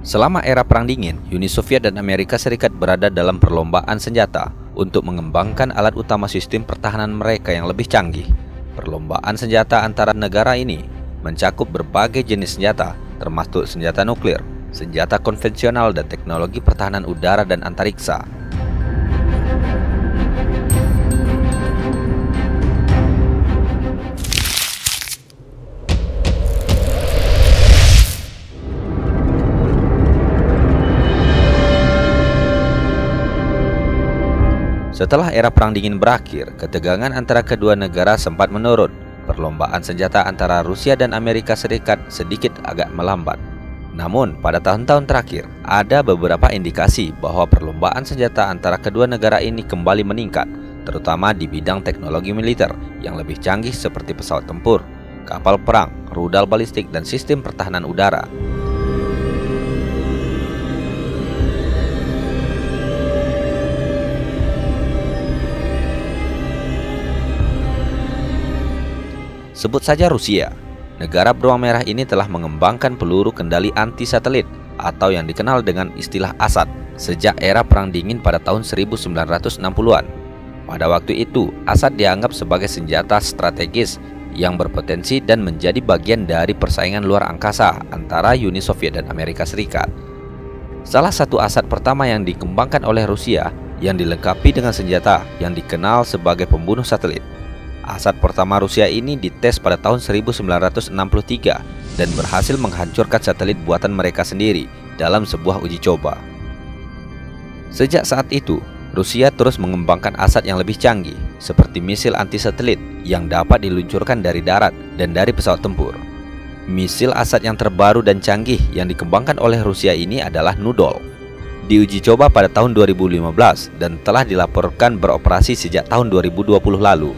Selama era Perang Dingin, Uni Soviet dan Amerika Serikat berada dalam perlombaan senjata untuk mengembangkan alat utama sistem pertahanan mereka yang lebih canggih. Perlombaan senjata antara negara ini mencakup berbagai jenis senjata, termasuk senjata nuklir, senjata konvensional, dan teknologi pertahanan udara dan antariksa. Setelah era Perang Dingin berakhir, ketegangan antara kedua negara sempat menurun. Perlombaan senjata antara Rusia dan Amerika Serikat sedikit agak melambat. Namun, pada tahun-tahun terakhir, ada beberapa indikasi bahwa perlombaan senjata antara kedua negara ini kembali meningkat, terutama di bidang teknologi militer yang lebih canggih seperti pesawat tempur, kapal perang, rudal balistik, dan sistem pertahanan udara. Sebut saja Rusia. Negara beruang merah ini telah mengembangkan peluru kendali anti-satelit atau yang dikenal dengan istilah ASAT sejak era Perang Dingin pada tahun 1960-an. Pada waktu itu, ASAT dianggap sebagai senjata strategis yang berpotensi dan menjadi bagian dari persaingan luar angkasa antara Uni Soviet dan Amerika Serikat. Salah satu ASAT pertama yang dikembangkan oleh Rusia yang dilengkapi dengan senjata yang dikenal sebagai pembunuh satelit. ASAT pertama Rusia ini dites pada tahun 1963 dan berhasil menghancurkan satelit buatan mereka sendiri dalam sebuah uji coba. Sejak saat itu, Rusia terus mengembangkan ASAT yang lebih canggih, seperti misil anti-satelit yang dapat diluncurkan dari darat dan dari pesawat tempur. Misil ASAT yang terbaru dan canggih yang dikembangkan oleh Rusia ini adalah Nudol. Diuji coba pada tahun 2015 dan telah dilaporkan beroperasi sejak tahun 2020 lalu.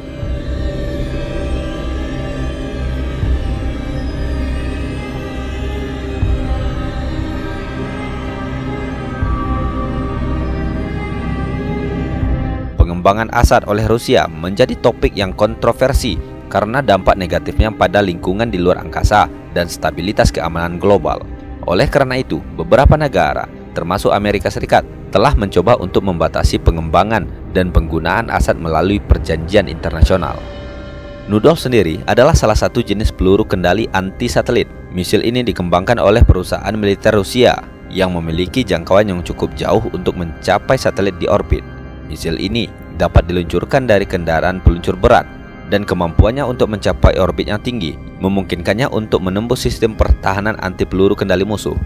Pengembangan ASAT oleh Rusia menjadi topik yang kontroversi karena dampak negatifnya pada lingkungan di luar angkasa dan stabilitas keamanan global. Oleh karena itu, beberapa negara, termasuk Amerika Serikat, telah mencoba untuk membatasi pengembangan dan penggunaan ASAT melalui perjanjian internasional. Nudol sendiri adalah salah satu jenis peluru kendali anti-satelit. Misil ini dikembangkan oleh perusahaan militer Rusia yang memiliki jangkauan yang cukup jauh untuk mencapai satelit di orbit. Misil ini dapat diluncurkan dari kendaraan peluncur berat dan kemampuannya untuk mencapai orbit yang tinggi memungkinkannya untuk menembus sistem pertahanan anti peluru kendali musuh.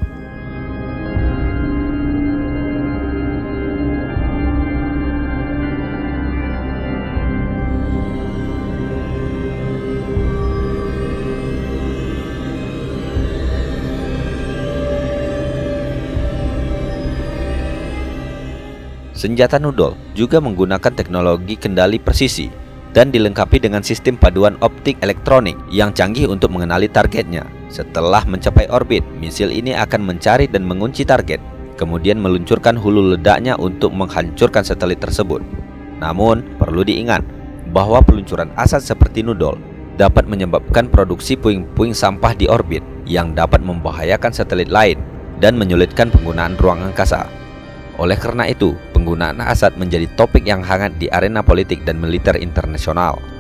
Senjata Nudol juga menggunakan teknologi kendali presisi dan dilengkapi dengan sistem paduan optik elektronik yang canggih untuk mengenali targetnya. Setelah mencapai orbit, misil ini akan mencari dan mengunci target, kemudian meluncurkan hulu ledaknya untuk menghancurkan satelit tersebut. Namun, perlu diingat bahwa peluncuran ASAT seperti Nudol dapat menyebabkan produksi puing-puing sampah di orbit yang dapat membahayakan satelit lain dan menyulitkan penggunaan ruang angkasa. Oleh karena itu, penggunaan ASAT menjadi topik yang hangat di arena politik dan militer internasional.